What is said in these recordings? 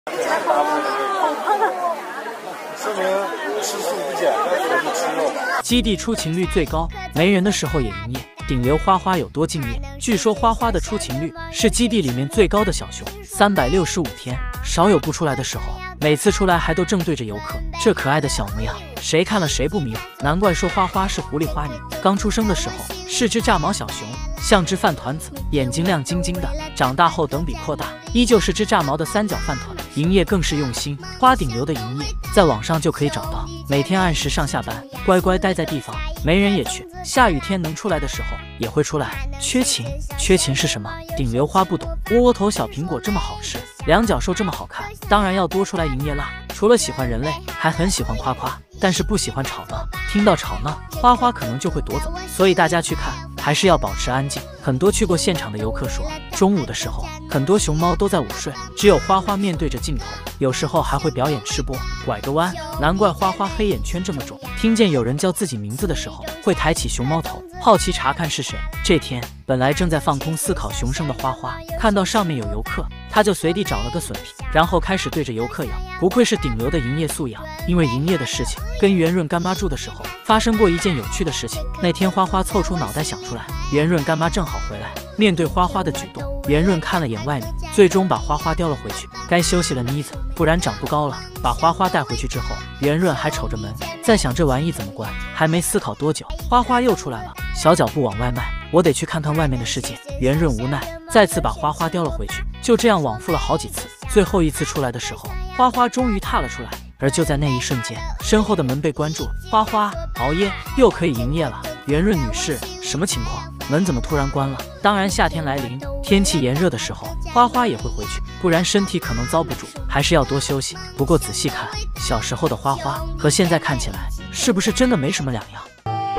说明吃素不减，但是吃肉。 基地出勤率最高，没人的时候也营业。顶流花花有多敬业？据说花花的出勤率是基地里面最高的小熊，365天少有不出来的时候，每次出来还都正对着游客。这可爱的小模样，谁看了谁不迷？难怪说花花是狐狸花女。刚出生的时候是只炸毛小熊，像只饭团子，眼睛亮晶晶的。长大后等比扩大，依旧是只炸毛的三角饭团。营业更是用心，花顶流的营业在网上就可以找到，每天按时上下班，乖乖待在地方，没人也去。下雨天能出来的时候也会出来。缺勤是什么？顶流花不懂。窝窝头小苹果这么好吃，两脚兽这么好看，当然要多出来营业啦。除了喜欢人类，还很喜欢夸夸，但是不喜欢吵闹。听到吵闹，花花可能就会躲走，所以大家去看还是要保持安静。很多去过现场的游客说，中午的时候很多熊猫都在午睡，只有花花面对着镜头，有时候还会表演吃播，拐个弯。难怪花花黑眼圈这么重。听见有人叫自己名字的时候，会抬起熊猫头，好奇查看是谁。这天本来正在放空思考熊生的花花，看到上面有游客，他就随地找了个笋皮，然后开始对着游客咬。不愧是顶流的营业素养，因为营业的事情跟圆润干妈住的时候发生过一件有趣的事情。那天花花凑出脑袋想出来，圆润干妈正好回来，面对花花的举动，圆润看了眼外面，最终把花花叼了回去。该休息了妮子，不然长不高了。把花花带回去之后，圆润还瞅着门，在想这玩意怎么关。还没思考多久，花花又出来了，小脚步往外迈，我得去看看外面的世界。圆润无奈，再次把花花叼了回去。就这样往复了好几次，最后一次出来的时候，花花终于踏了出来。而就在那一瞬间，身后的门被关住，花花熬夜又可以营业了。圆润女士，什么情况？门怎么突然关了？当然夏天来临，天气炎热的时候，花花也会回去，不然身体可能遭不住，还是要多休息。不过仔细看，小时候的花花和现在看起来，是不是真的没什么两样？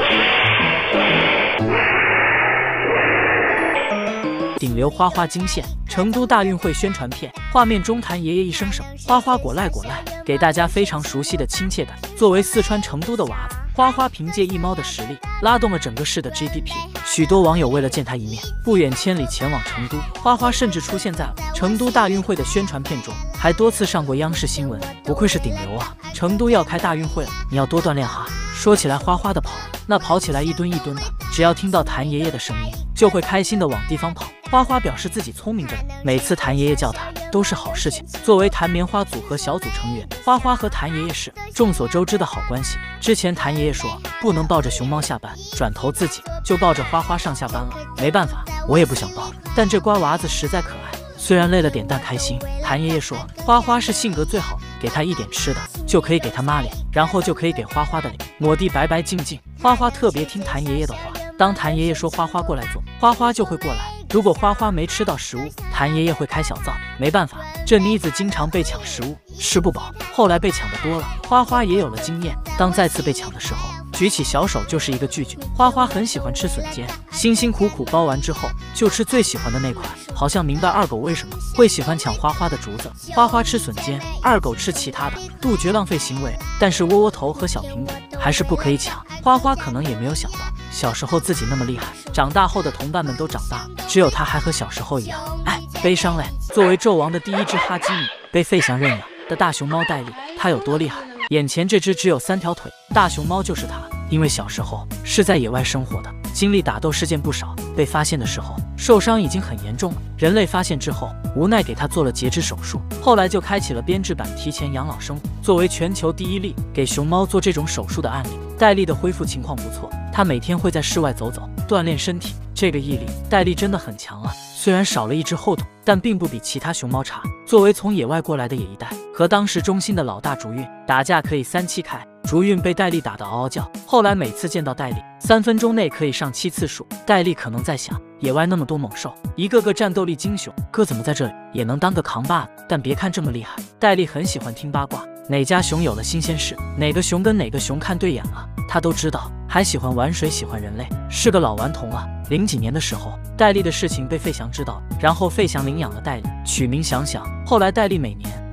顶流花花惊现，成都大运会宣传片，画面中谭爷爷一声声，花花果赖果赖，给大家非常熟悉的亲切感。作为四川成都的娃子，花花凭借一猫的实力拉动了整个市的 GDP， 许多网友为了见他一面，不远千里前往成都。花花甚至出现在了成都大运会的宣传片中，还多次上过央视新闻。不愧是顶流啊！成都要开大运会了，你要多锻炼哈。说起来花花的跑，那跑起来一吨一吨的，只要听到谭爷爷的声音，就会开心的往地方跑。花花表示自己聪明着呢，每次谭爷爷叫他都是好事情。作为谭棉花组合小组成员，花花和谭爷爷是众所周知的好关系。之前谭爷爷说不能抱着熊猫下班，转头自己就抱着花花上下班了。没办法，我也不想抱，但这乖娃子实在可爱，虽然累了点但开心。谭爷爷说花花是性格最好的，给他一点吃的就可以给他妈脸，然后就可以给花花的脸抹地白白净净。花花特别听谭爷爷的话，当谭爷爷说花花过来做，花花就会过来。如果花花没吃到食物，谭爷爷会开小灶。没办法，这妮子经常被抢食物，吃不饱。后来被抢的多了，花花也有了经验。当再次被抢的时候，举起小手就是一个拒绝。花花很喜欢吃笋尖，辛辛苦苦包完之后，就吃最喜欢的那块。好像明白二狗为什么会喜欢抢花花的竹子。花花吃笋尖，二狗吃其他的，杜绝浪费行为。但是窝窝头和小苹果还是不可以抢。花花可能也没有想到，小时候自己那么厉害，长大后的同伴们都长大，只有他还和小时候一样。哎，悲伤嘞！作为纣王的第一只哈基米，被费翔认养的大熊猫戴利，它有多厉害？眼前这只只有3条腿大熊猫就是它。因为小时候是在野外生活的，经历打斗事件不少，被发现的时候受伤已经很严重了。人类发现之后，无奈给它做了截肢手术，后来就开启了编制版提前养老生活。作为全球第一例给熊猫做这种手术的案例，戴利的恢复情况不错，他每天会在室外走走，锻炼身体。这个毅力，戴利真的很强啊！虽然少了一只后腿，但并不比其他熊猫差。作为从野外过来的野一代，和当时中心的老大竹韵打架可以3气开。竹韵被戴利打得嗷嗷叫，后来每次见到戴利，3分钟内可以上7次数。戴利可能在想，野外那么多猛兽，一个个战斗力惊雄，哥怎么在这里也能当个扛把子？但别看这么厉害，戴利很喜欢听八卦，哪家熊有了新鲜事，哪个熊跟哪个熊看对眼了，他都知道。还喜欢玩水，喜欢人类，是个老顽童啊。0几年的时候，戴利的事情被费翔知道，然后费翔领养了戴利，取名想想。后来戴利每年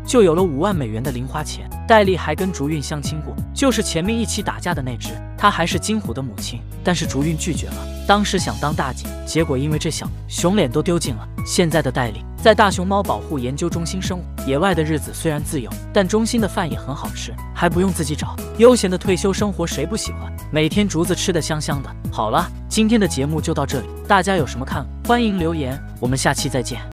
就有了5万美元的零花钱。戴丽还跟竹韵相亲过，就是前面一起打架的那只。她还是金虎的母亲，但是竹韵拒绝了。当时想当大姐，结果因为这小熊脸都丢尽了。现在的戴丽在大熊猫保护研究中心生活，野外的日子虽然自由，但中心的饭也很好吃，还不用自己找，悠闲的退休生活谁不喜欢？每天竹子吃得香香的。好了，今天的节目就到这里，大家有什么看法？欢迎留言，我们下期再见。